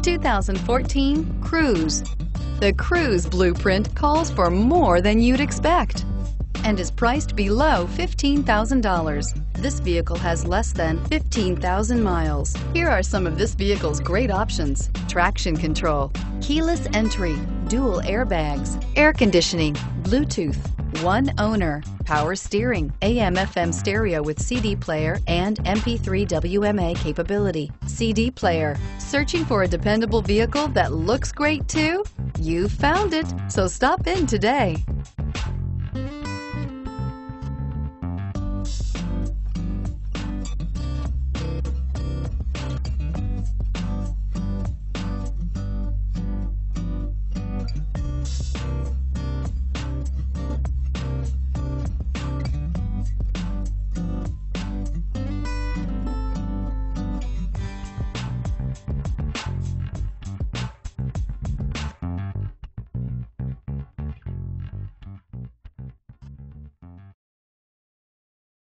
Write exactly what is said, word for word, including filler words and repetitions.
two thousand fourteen Cruze. The Cruze blueprint calls for more than you'd expect and is priced below fifteen thousand dollars. This vehicle has less than fifteen thousand miles. Here are some of this vehicle's great options: traction control, keyless entry, dual airbags, air conditioning, Bluetooth, one owner, power steering, A M F M stereo with C D player and M P three W M A capability, C D player. Searching for a dependable vehicle that looks great too? You found it, so stop in today.